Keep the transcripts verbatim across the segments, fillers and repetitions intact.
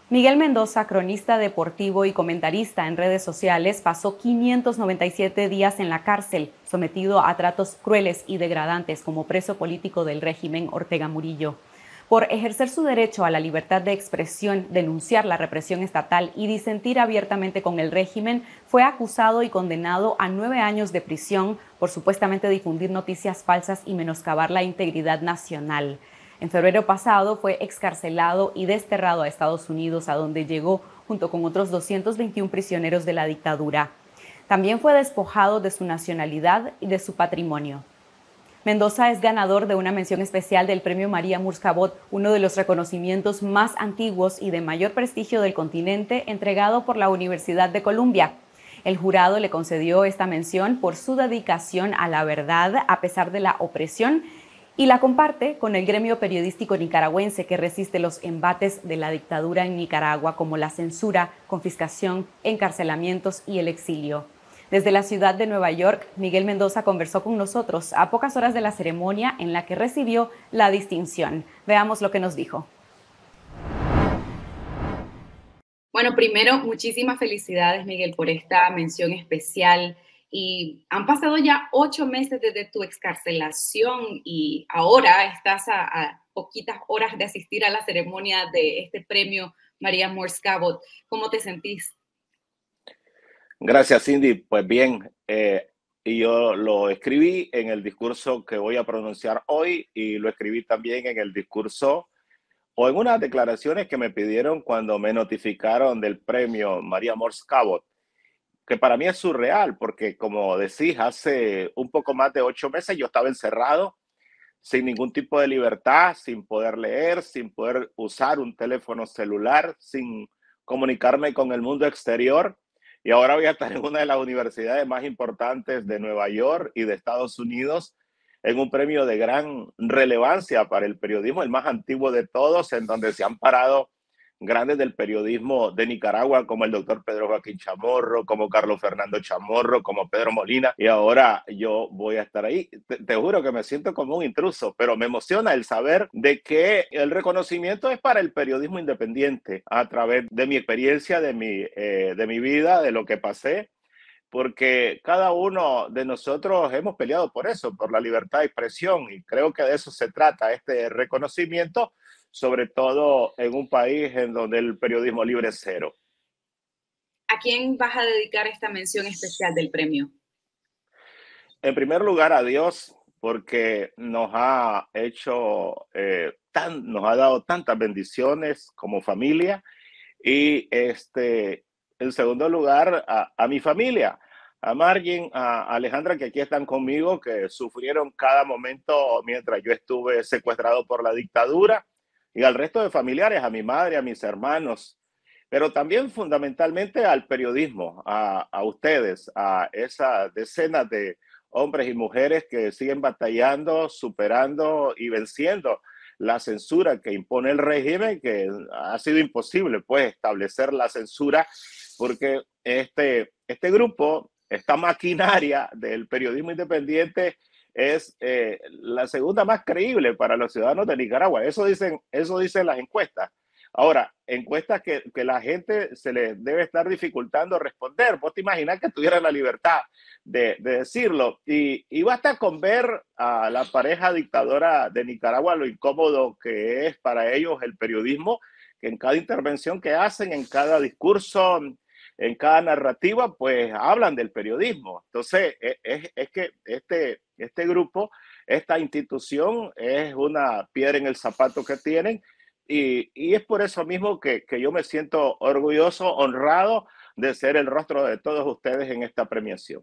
Miguel Mendoza, cronista deportivo y comentarista en redes sociales, pasó quinientos noventa y siete días en la cárcel, sometido a tratos crueles y degradantes como preso político del régimen Ortega Murillo. Por ejercer su derecho a la libertad de expresión, denunciar la represión estatal y disentir abiertamente con el régimen, fue acusado y condenado a nueve años de prisión por supuestamente difundir noticias falsas y menoscabar la integridad nacional. En febrero pasado fue excarcelado y desterrado a Estados Unidos, a donde llegó junto con otros doscientos veintiún prisioneros de la dictadura. También fue despojado de su nacionalidad y de su patrimonio. Mendoza es ganador de una mención especial del Premio María Murs Cabot, uno de los reconocimientos más antiguos y de mayor prestigio del continente, entregado por la Universidad de Columbia. El jurado le concedió esta mención por su dedicación a la verdad a pesar de la opresión y la comparte con el gremio periodístico nicaragüense que resiste los embates de la dictadura en Nicaragua, como la censura, confiscación, encarcelamientos y el exilio. Desde la ciudad de Nueva York, Miguel Mendoza conversó con nosotros a pocas horas de la ceremonia en la que recibió la distinción. Veamos lo que nos dijo. Bueno, primero, muchísimas felicidades, Miguel, por esta mención especial. Y han pasado ya ocho meses desde tu excarcelación y ahora estás a, a poquitas horas de asistir a la ceremonia de este premio María Mors Cabot. ¿Cómo te sentís? Gracias, Cindy. Pues bien, eh, y yo lo escribí en el discurso que voy a pronunciar hoy y lo escribí también en el discurso o en unas declaraciones que me pidieron cuando me notificaron del premio María Mors Cabot, que para mí es surreal porque, como decís, hace un poco más de ocho meses yo estaba encerrado sin ningún tipo de libertad, sin poder leer, sin poder usar un teléfono celular, sin comunicarme con el mundo exterior. Y ahora voy a estar en una de las universidades más importantes de Nueva York y de Estados Unidos, en un premio de gran relevancia para el periodismo, el más antiguo de todos, en donde se han parado grandes del periodismo de Nicaragua, como el doctor Pedro Joaquín Chamorro, como Carlos Fernando Chamorro, como Pedro Molina, y ahora yo voy a estar ahí. Te, te juro que me siento como un intruso, pero me emociona el saber de que el reconocimiento es para el periodismo independiente, a través de mi experiencia, de mi, eh, de mi vida, de lo que pasé, porque cada uno de nosotros hemos peleado por eso, por la libertad de expresión, y creo que de eso se trata este reconocimiento, sobre todo en un país en donde el periodismo libre es cero. ¿A quién vas a dedicar esta mención especial del premio? En primer lugar, a Dios, porque nos ha hecho, eh, tan, nos ha dado tantas bendiciones como familia. Y este, en segundo lugar, a, a mi familia, a Margin, a Alejandra, que aquí están conmigo, que sufrieron cada momento mientras yo estuve secuestrado por la dictadura, y al resto de familiares, a mi madre, a mis hermanos, pero también fundamentalmente al periodismo, a, a ustedes, a esas decenas de hombres y mujeres que siguen batallando, superando y venciendo la censura que impone el régimen, que ha sido imposible pues establecer la censura porque este, este grupo, esta maquinaria del periodismo independiente es eh, la segunda más creíble para los ciudadanos de Nicaragua. Eso dicen, eso dicen las encuestas. Ahora, encuestas que, que la gente se les debe estar dificultando responder. Vos te imaginas que tuvieran la libertad de, de decirlo. Y, y basta con ver a la pareja dictadora de Nicaragua lo incómodo que es para ellos el periodismo, que en cada intervención que hacen, en cada discurso, en cada narrativa, pues hablan del periodismo. Entonces, es, es que este, este grupo, esta institución es una piedra en el zapato que tienen. Y, y, es por eso mismo que, que yo me siento orgulloso, honrado de ser el rostro de todos ustedes en esta premiación.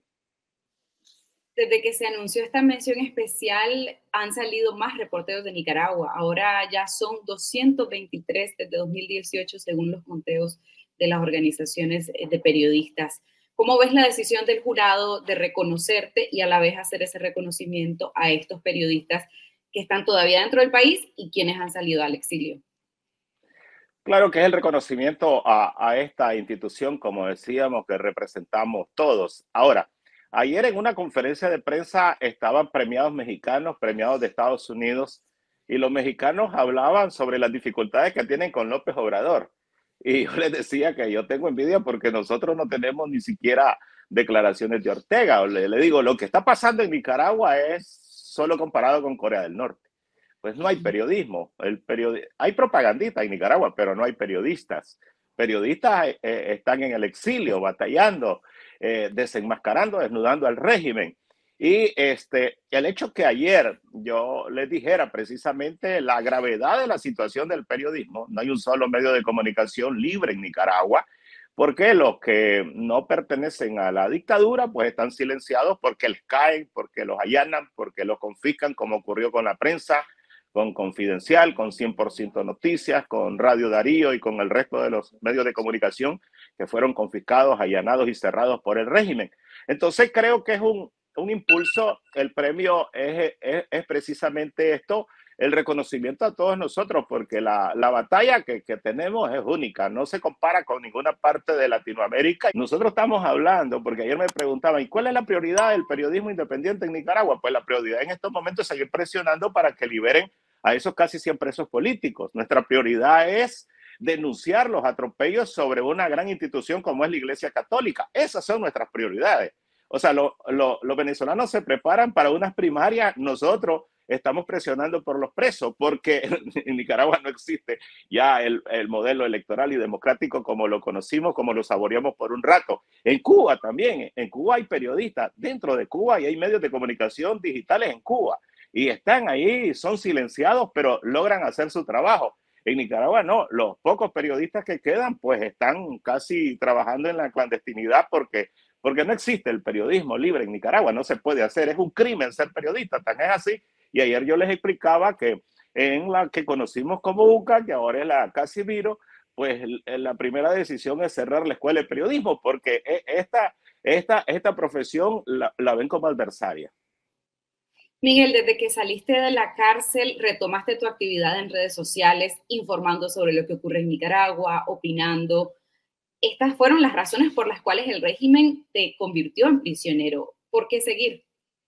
Desde que se anunció esta mención especial, han salido más reporteros de Nicaragua. Ahora ya son doscientos veintitrés desde dos mil dieciocho, según los conteos de las organizaciones de periodistas. ¿Cómo ves la decisión del jurado de reconocerte y a la vez hacer ese reconocimiento a estos periodistas que están todavía dentro del país y quienes han salido al exilio? Claro que es el reconocimiento a, a esta institución, como decíamos, que representamos todos. Ahora, ayer en una conferencia de prensa estaban premiados mexicanos, premiados de Estados Unidos, y los mexicanos hablaban sobre las dificultades que tienen con López Obrador. Y yo les decía que yo tengo envidia porque nosotros no tenemos ni siquiera declaraciones de Ortega. Le, le digo, lo que está pasando en Nicaragua es solo comparado con Corea del Norte. Pues no hay periodismo. El periodi hay propagandistas en Nicaragua, pero no hay periodistas. Periodistas eh, están en el exilio, batallando, eh, desenmascarando, desnudando al régimen. Y este, el hecho que ayer yo les dijera precisamente la gravedad de la situación del periodismo, no hay un solo medio de comunicación libre en Nicaragua, porque los que no pertenecen a la dictadura pues están silenciados porque les caen, porque los allanan, porque los confiscan, como ocurrió con la prensa, con Confidencial, con cien por ciento Noticias, con Radio Darío y con el resto de los medios de comunicación que fueron confiscados, allanados y cerrados por el régimen. Entonces creo que es un, un impulso, el premio es, es, es precisamente esto, el reconocimiento a todos nosotros, porque la, la batalla que, que tenemos es única, no se compara con ninguna parte de Latinoamérica. Nosotros estamos hablando, porque ayer me preguntaban, ¿y cuál es la prioridad del periodismo independiente en Nicaragua? Pues la prioridad en estos momentos es seguir presionando para que liberen a esos casi cien presos políticos. Nuestra prioridad es denunciar los atropellos sobre una gran institución como es la Iglesia Católica. Esas son nuestras prioridades. O sea, lo, lo, los venezolanos se preparan para unas primarias, nosotros estamos presionando por los presos, porque en Nicaragua no existe ya el, el modelo electoral y democrático como lo conocimos, como lo saboreamos por un rato. En Cuba también, en Cuba hay periodistas dentro de Cuba y hay medios de comunicación digitales en Cuba. Y están ahí, son silenciados, pero logran hacer su trabajo. En Nicaragua no, los pocos periodistas que quedan pues están casi trabajando en la clandestinidad porque, porque no existe el periodismo libre en Nicaragua, no se puede hacer, es un crimen ser periodista, tan es así. Y ayer yo les explicaba que en la que conocimos como U C A, que ahora es la Casimiro, pues la primera decisión es cerrar la escuela de periodismo porque esta, esta, esta profesión la, la ven como adversaria. Miguel, desde que saliste de la cárcel, retomaste tu actividad en redes sociales, informando sobre lo que ocurre en Nicaragua, opinando. Estas fueron las razones por las cuales el régimen te convirtió en prisionero. ¿Por qué seguir?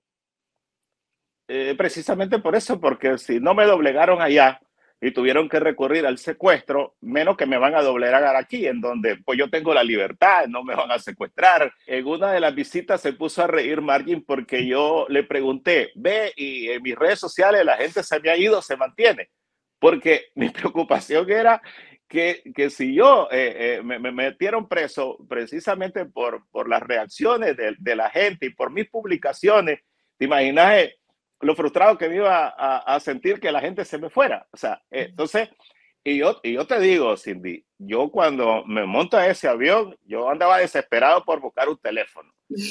Eh, precisamente por eso, porque si no me doblegaron allá y tuvieron que recurrir al secuestro, menos que me van a doblegar aquí, en donde pues yo tengo la libertad, no me van a secuestrar. En una de las visitas se puso a reír Margin porque yo le pregunté, ve, y en mis redes sociales la gente se me ha ido, se mantiene, porque mi preocupación era que, que si yo eh, eh, me, me metieron preso precisamente por, por las reacciones de, de la gente y por mis publicaciones, te imaginas eh, lo frustrado que me iba a, a sentir que la gente se me fuera. O sea, eh, entonces, y yo, y yo te digo, Cindy, yo cuando me monto a ese avión, yo andaba desesperado por buscar un teléfono.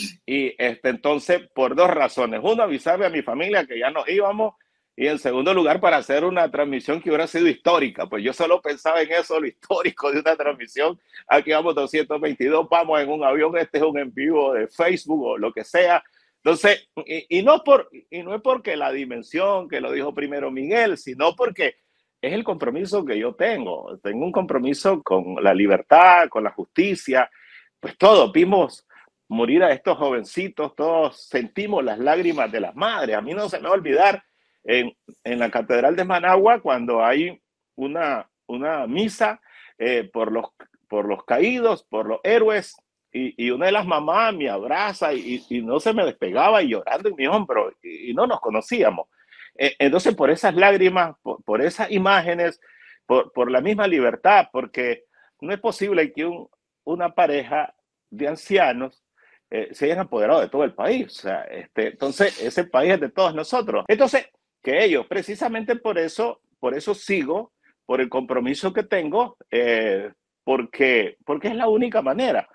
Y este, entonces, por dos razones. Uno, avisarle a mi familia que ya nos íbamos. Y en segundo lugar, para hacer una transmisión que hubiera sido histórica. Pues yo solo pensaba en eso, lo histórico de una transmisión. Aquí vamos doscientos veintidós, vamos en un avión, este es un en vivo de Facebook o lo que sea. Entonces, y, y, no por, y no es porque la dimensión que lo dijo primero Miguel, sino porque es el compromiso que yo tengo. Tengo un compromiso con la libertad, con la justicia. Pues todos vimos morir a estos jovencitos, todos sentimos las lágrimas de las madres. A mí no se me va a olvidar en, en la Catedral de Managua cuando hay una, una misa eh, por, los, por los caídos, por los héroes. Y, y una de las mamás me abraza y, y no se me despegaba y llorando en mi hombro y, y no nos conocíamos. Eh, entonces, por esas lágrimas, por, por esas imágenes, por, por la misma libertad, porque no es posible que un, una pareja de ancianos eh, se hayan apoderado de todo el país. O sea, este, entonces, ese país es de todos nosotros. Entonces, que ellos, precisamente por eso, por eso sigo, por el compromiso que tengo, eh, porque, porque es la única manera.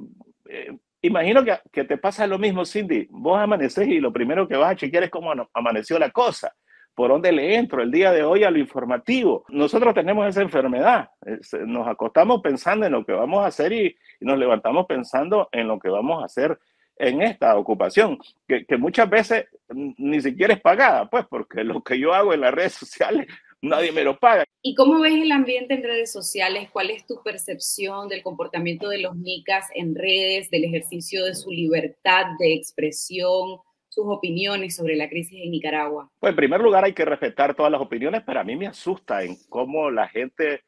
Eh, imagino que, que te pasa lo mismo, Cindy. Vos amaneces y lo primero que vas a chequear es cómo amaneció la cosa, por dónde le entro el día de hoy a lo informativo. Nosotros tenemos esa enfermedad. Nos acostamos pensando en lo que vamos a hacer y, y nos levantamos pensando en lo que vamos a hacer en esta ocupación, que, que muchas veces ni siquiera es pagada, pues, porque lo que yo hago en las redes sociales nadie me lo paga. ¿Y cómo ves el ambiente en redes sociales? ¿Cuál es tu percepción del comportamiento de los nicas en redes, del ejercicio de su libertad de expresión, sus opiniones sobre la crisis en Nicaragua? Pues en primer lugar hay que respetar todas las opiniones, pero a mí me asusta en cómo la gente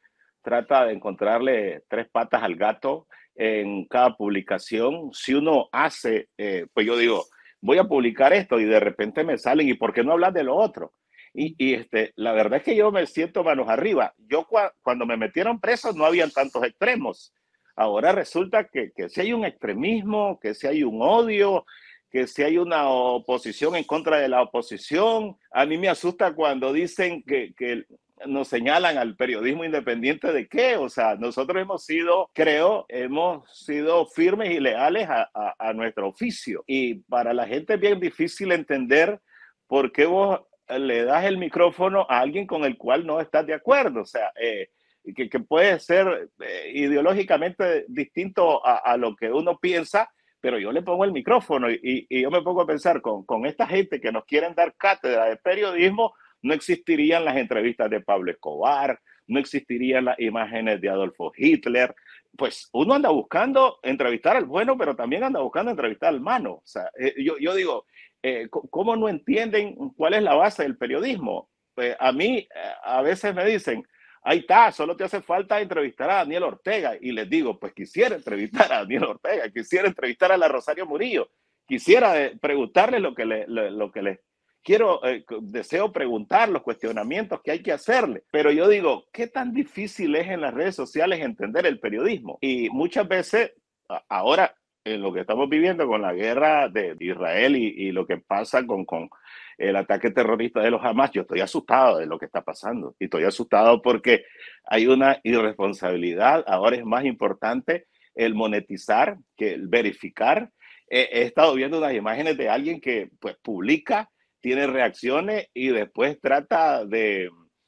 trata de encontrarle tres patas al gato en cada publicación. Si uno hace, eh, pues yo digo, voy a publicar esto y de repente me salen, ¿y por qué no hablas de lo otro? Y, y este, la verdad es que yo me siento manos arriba. Yo cua, cuando me metieron preso no habían tantos extremos. Ahora resulta que, que si hay un extremismo, que si hay un odio, que si hay una oposición en contra de la oposición. A mí me asusta cuando dicen que, que nos señalan al periodismo independiente de qué. O sea, nosotros hemos sido, creo, hemos sido firmes y leales a, a, a nuestro oficio. Y para la gente es bien difícil entender por qué vos le das el micrófono a alguien con el cual no estás de acuerdo. O sea, eh, que, que puede ser eh, ideológicamente distinto a, a lo que uno piensa, pero yo le pongo el micrófono y, y, y yo me pongo a pensar, con, con esta gente que nos quieren dar cátedra de periodismo, no existirían las entrevistas de Pablo Escobar, no existirían las imágenes de Adolfo Hitler. Pues uno anda buscando entrevistar al bueno, pero también anda buscando entrevistar al malo. O sea, eh, yo, yo digo, eh, ¿cómo no entienden cuál es la base del periodismo? Pues a mí eh, a veces me dicen, ahí está, solo te hace falta entrevistar a Daniel Ortega. Y les digo, pues quisiera entrevistar a Daniel Ortega, quisiera entrevistar a la Rosario Murillo, quisiera eh, preguntarle lo que le, lo, lo que le quiero, eh, deseo preguntar, los cuestionamientos que hay que hacerle. Pero yo digo, ¿qué tan difícil es en las redes sociales entender el periodismo? Y muchas veces, ahora, en lo que estamos viviendo con la guerra de Israel y, y lo que pasa con, con el ataque terrorista de los Hamas, yo estoy asustado de lo que está pasando. Y estoy asustado porque hay una irresponsabilidad. Ahora es más importante el monetizar que el verificar. Eh, he estado viendo unas imágenes de alguien que pues publica, tiene reacciones y después trata de,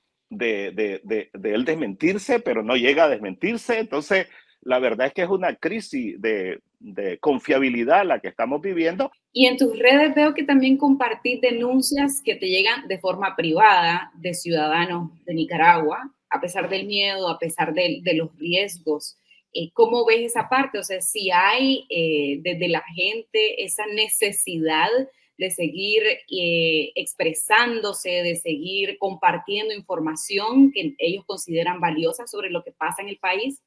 de, de, de, de él desmentirse, pero no llega a desmentirse. Entonces, la verdad es que es una crisis de, de confiabilidad la que estamos viviendo. Y en tus redes veo que también compartís denuncias que te llegan de forma privada de ciudadanos de Nicaragua, a pesar del miedo, a pesar de, de los riesgos. Eh, ¿Cómo ves esa parte? O sea, si hay eh, desde la gente esa necesidad de seguir eh, expresándose, de seguir compartiendo información que ellos consideran valiosa sobre lo que pasa en el país.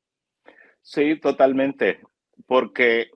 Sí, totalmente, porque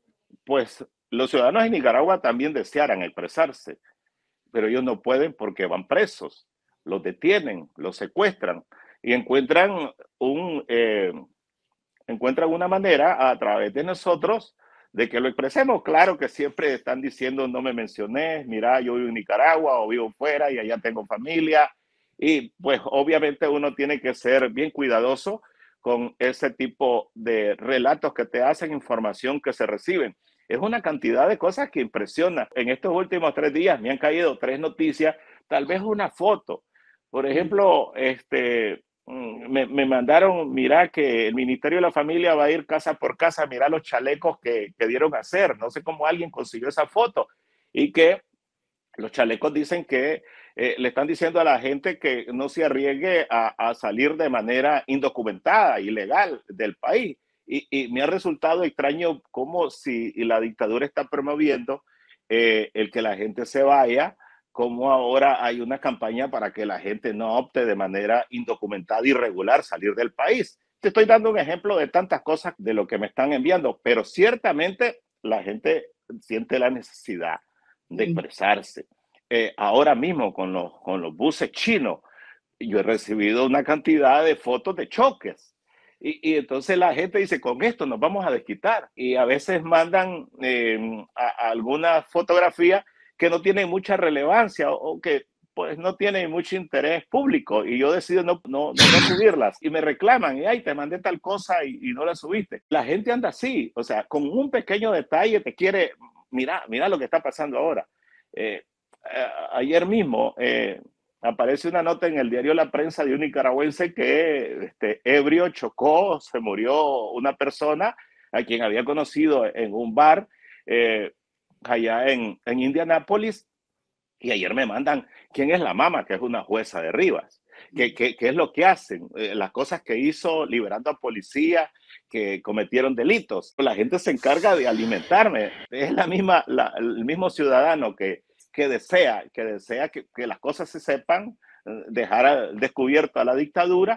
pues los ciudadanos de Nicaragua también desearan expresarse, pero ellos no pueden porque van presos, los detienen, los secuestran y encuentran, un, eh, encuentran una manera a través de nosotros de que lo expresemos. Claro que siempre están diciendo, no me mencioné, mira, yo vivo en Nicaragua o vivo fuera y allá tengo familia. Y pues obviamente uno tiene que ser bien cuidadoso con ese tipo de relatos que te hacen, información que se reciben. Es una cantidad de cosas que impresiona. En estos últimos tres días me han caído tres noticias, tal vez una foto. Por ejemplo, este, me, me mandaron, mira que el Ministerio de la Familia va a ir casa por casa, mira los chalecos que, que dieron a hacer. No sé cómo alguien consiguió esa foto. Y que los chalecos dicen que eh, le están diciendo a la gente que no se arriesgue a, a salir de manera indocumentada, ilegal del país. Y, y me ha resultado extraño como si la dictadura está promoviendo eh, el que la gente se vaya, como ahora hay una campaña para que la gente no opte de manera indocumentada, irregular, salir del país. Te estoy dando un ejemplo de tantas cosas de lo que me están enviando, pero ciertamente la gente siente la necesidad de expresarse. Eh, ahora mismo con los, con los buses chinos, yo he recibido una cantidad de fotos de choques. Y, y entonces la gente dice, con esto nos vamos a desquitar. Y a veces mandan eh, a, a alguna fotografía que no tiene mucha relevancia o, o que pues no tiene mucho interés público y yo decido no, no, no, no subirlas y me reclaman y ay, te mandé tal cosa y, y no la subiste. La gente anda así, o sea, con un pequeño detalle te quiere, mira, mira lo que está pasando ahora. Eh, eh, ayer mismo eh, aparece una nota en el diario La Prensa de un nicaragüense que este, ebrio chocó, se murió una persona a quien había conocido en un bar eh, allá en, en Indianápolis. Y ayer me mandan quién es la mamá, que es una jueza de Rivas, qué, qué, qué es lo que hacen, eh, las cosas que hizo liberando a policías que cometieron delitos. La gente se encarga de alimentarme. Es la misma, la, el mismo ciudadano que, que desea, que, desea que, que las cosas se sepan, dejar al descubierto a la dictadura.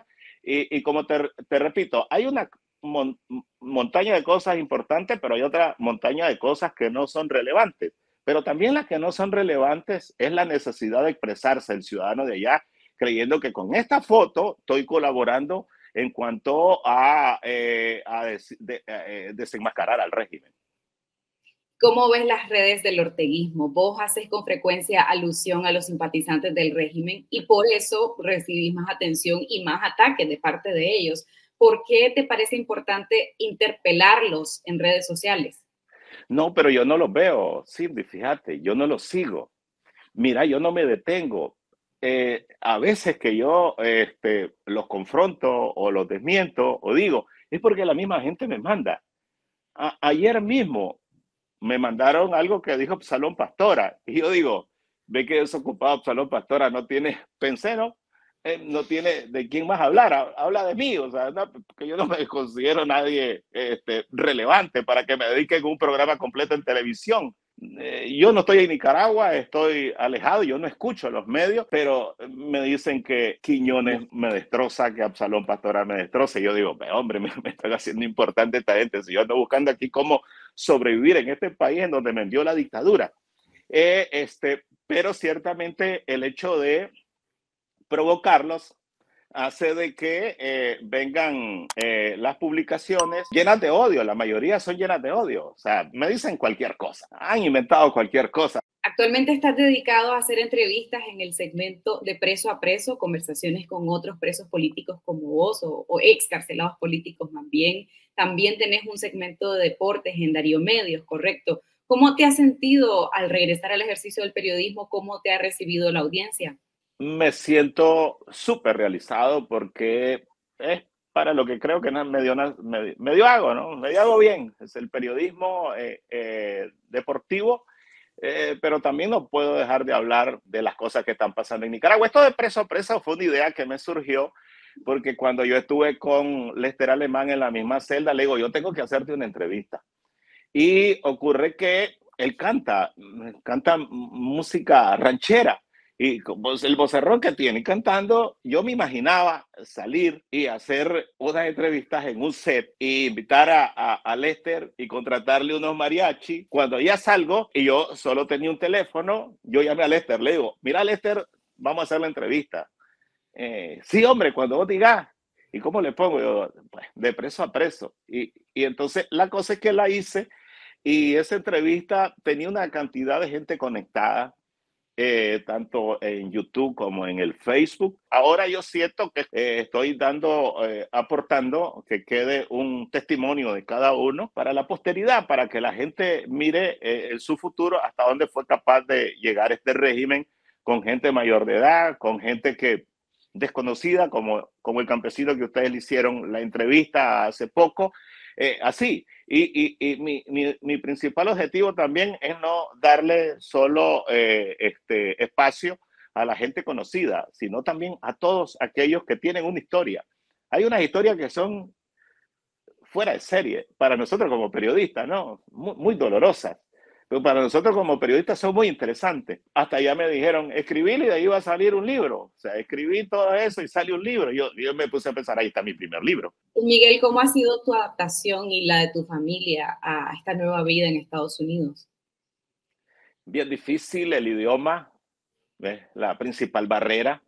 Y, y como te, te repito, hay una mon, montaña de cosas importantes, pero hay otra montaña de cosas que no son relevantes. Pero también las que no son relevantes es la necesidad de expresarse el ciudadano de allá, creyendo que con esta foto estoy colaborando en cuanto a, eh, a des, de, eh, desenmascarar al régimen. ¿Cómo ves las redes del orteguismo? Vos haces con frecuencia alusión a los simpatizantes del régimen y por eso recibís más atención y más ataques de parte de ellos. ¿Por qué te parece importante interpelarlos en redes sociales? No, pero yo no los veo, Cindy, fíjate, yo no los sigo. Mira, yo no me detengo. Eh, a veces que yo este, los confronto o los desmiento o digo, es porque la misma gente me manda. A ayer mismo me mandaron algo que dijo Absalón Pastora y yo digo, ve que desocupado Absalón Pastora no tiene, pensé, ¿no? Eh, no tiene de quién más hablar, habla de mí, o sea, no, porque yo no me considero nadie este, relevante para que me dediquen un programa completo en televisión. Eh, yo no estoy en Nicaragua, estoy alejado, yo no escucho los medios, pero me dicen que Quiñones me destroza, que Absalón Pastora me destroza. Y yo digo, hombre, me, me están haciendo importante esta gente. Si yo ando buscando aquí cómo sobrevivir en este país en donde me envió la dictadura. Eh, este, pero ciertamente el hecho de provocarlos hace de que eh, vengan eh, las publicaciones llenas de odio. La mayoría son llenas de odio. O sea, me dicen cualquier cosa. Han inventado cualquier cosa. Actualmente estás dedicado a hacer entrevistas en el segmento de Preso a Preso, conversaciones con otros presos políticos como vos o, o excarcelados políticos más bien. También tenés un segmento de deportes en Darío Medios, ¿correcto? ¿Cómo te has sentido al regresar al ejercicio del periodismo? ¿Cómo te ha recibido la audiencia? Me siento súper realizado porque es para lo que creo que medio, medio, medio hago, ¿no? Medio hago bien. Es el periodismo eh, eh, deportivo, eh, pero también no puedo dejar de hablar de las cosas que están pasando en Nicaragua. Esto de Preso a Preso fue una idea que me surgió porque cuando yo estuve con Lester Alemán en la misma celda, le digo, yo tengo que hacerte una entrevista. Y ocurre que él canta, canta música ranchera. Y el vocerrón que tiene cantando, yo me imaginaba salir y hacer unas entrevistas en un set e invitar a, a, a Lester y contratarle unos mariachi. Cuando ya salgo y yo solo tenía un teléfono, yo llamé a Lester, le digo, mira Lester, vamos a hacer la entrevista. Eh, sí, hombre, cuando vos digas. ¿Y cómo le pongo? Yo, pues, de preso a preso. Y, y entonces la cosa es que la hice y esa entrevista tenía una cantidad de gente conectada. Eh, tanto en YouTube como en el Facebook. Ahora yo siento que eh, estoy dando, eh, aportando que quede un testimonio de cada uno para la posteridad, para que la gente mire eh, en su futuro hasta dónde fue capaz de llegar este régimen con gente mayor de edad, con gente que desconocida, como, como el campesino que ustedes le hicieron la entrevista hace poco, eh, así. Y, y, y mi, mi, mi, principal objetivo también es no darle solo eh, este espacio a la gente conocida, sino también a todos aquellos que tienen una historia. Hay unas historias que son fuera de serie para nosotros como periodistas, ¿no? Muy, muy dolorosas. Pero para nosotros como periodistas son muy interesantes. Hasta ya me dijeron, escribí y de ahí va a salir un libro. O sea, escribí todo eso y sale un libro. Yo, yo me puse a pensar, ahí está mi primer libro. Miguel, ¿cómo ha sido tu adaptación y la de tu familia a esta nueva vida en Estados Unidos? Bien difícil el idioma, ¿ves? La principal barrera.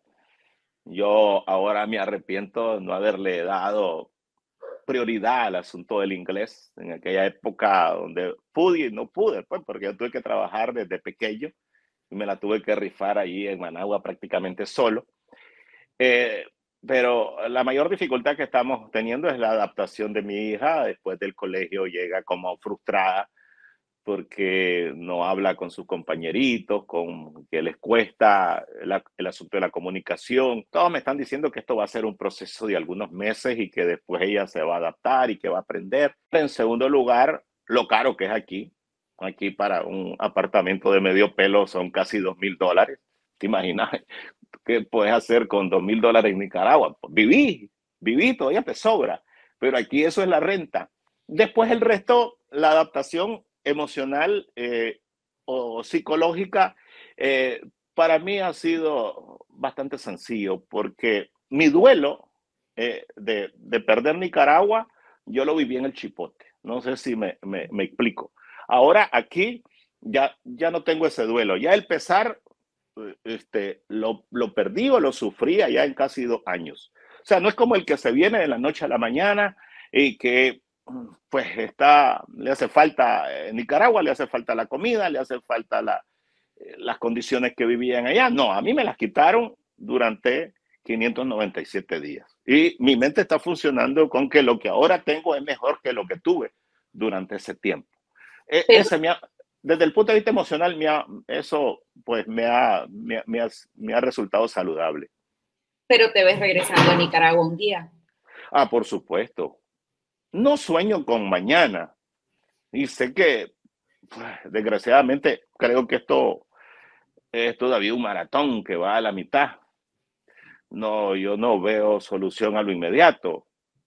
Yo ahora me arrepiento de no haberle dado prioridad al asunto del inglés en aquella época donde pude y no pude, pues, porque yo tuve que trabajar desde pequeño y me la tuve que rifar allí en Managua prácticamente solo. Eh, pero la mayor dificultad que estamos teniendo es la adaptación de mi hija. Después del colegio llega como frustrada porque no habla con sus compañeritos, con que les cuesta la, el asunto de la comunicación. Todos me están diciendo que esto va a ser un proceso de algunos meses y que después ella se va a adaptar y que va a aprender. En segundo lugar, lo caro que es aquí. Aquí para un apartamento de medio pelo son casi dos mil dólares. ¿Te imaginas qué puedes hacer con dos mil dólares en Nicaragua? Viví, viví, todavía te sobra. Pero aquí eso es la renta. Después el resto, la adaptación emocional eh, o psicológica, eh, para mí ha sido bastante sencillo porque mi duelo eh, de, de perder Nicaragua, yo lo viví en el Chipote. No sé si me, me, me explico. Ahora aquí ya, ya no tengo ese duelo. Ya el pesar este, lo, lo perdí o lo sufrí ya en casi dos años. O sea, no es como el que se viene de la noche a la mañana y que pues está, le hace falta, en Nicaragua le hace falta la comida, le hace falta la, las condiciones que vivían allá. No, a mí me las quitaron durante quinientos noventa y siete días. Y mi mente está funcionando con que lo que ahora tengo es mejor que lo que tuve durante ese tiempo. E, Pero, ese me ha, desde el punto de vista emocional, me ha, eso pues me ha, me, me, ha, me ha resultado saludable. Pero te ves regresando a Nicaragua un día. Ah, por supuesto. No sueño con mañana. Y sé que, pues, desgraciadamente, creo que esto es todavía un maratón que va a la mitad. No, yo no veo solución a lo inmediato.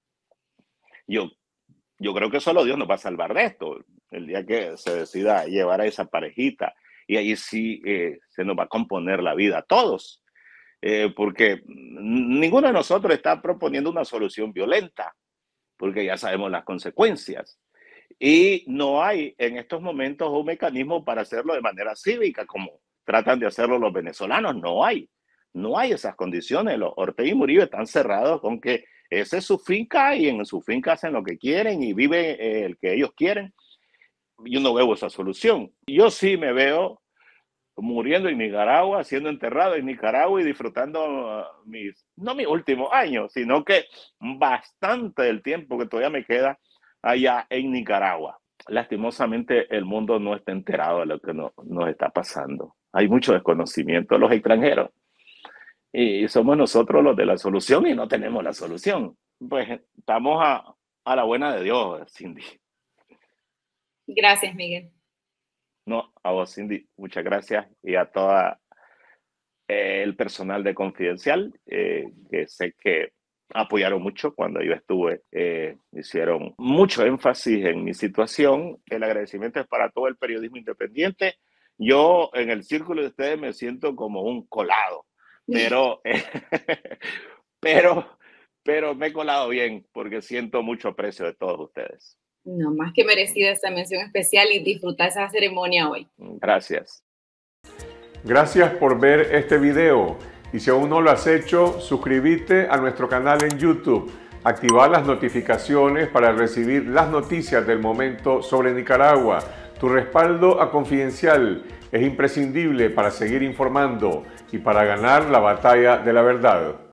Yo, yo creo que solo Dios nos va a salvar de esto. El día que se decida llevar a esa parejita. Y ahí sí eh, se nos va a componer la vida a todos. Eh, porque ninguno de nosotros está proponiendo una solución violenta, porque ya sabemos las consecuencias. Y no hay en estos momentos un mecanismo para hacerlo de manera cívica, como tratan de hacerlo los venezolanos. No hay, no hay esas condiciones. Los Ortega y Murillo están cerrados con que esa es su finca y en su finca hacen lo que quieren y viven eh, el que ellos quieren. Yo no veo esa solución. Yo sí me veo muriendo en Nicaragua, siendo enterrado en Nicaragua y disfrutando uh, mis, no mis últimos años, sino que bastante del tiempo que todavía me queda allá en Nicaragua. Lastimosamente el mundo no está enterado de lo que no, nos está pasando. Hay mucho desconocimiento de los extranjeros y somos nosotros los de la solución y no tenemos la solución. Pues estamos a, a la buena de Dios, Cindy. Gracias, Miguel. No, a vos, Cindy, muchas gracias y a todo eh, el personal de Confidencial, eh, que sé que apoyaron mucho cuando yo estuve, eh, hicieron mucho énfasis en mi situación. El agradecimiento es para todo el periodismo independiente. Yo en el círculo de ustedes me siento como un colado, pero, eh, pero, pero me he colado bien porque siento mucho aprecio de todos ustedes. No, más que merecida esta mención especial y disfrutar esa ceremonia hoy. Gracias. Gracias por ver este video. Y si aún no lo has hecho, suscríbete a nuestro canal en YouTube. Activar las notificaciones para recibir las noticias del momento sobre Nicaragua. Tu respaldo a Confidencial es imprescindible para seguir informando y para ganar la batalla de la verdad.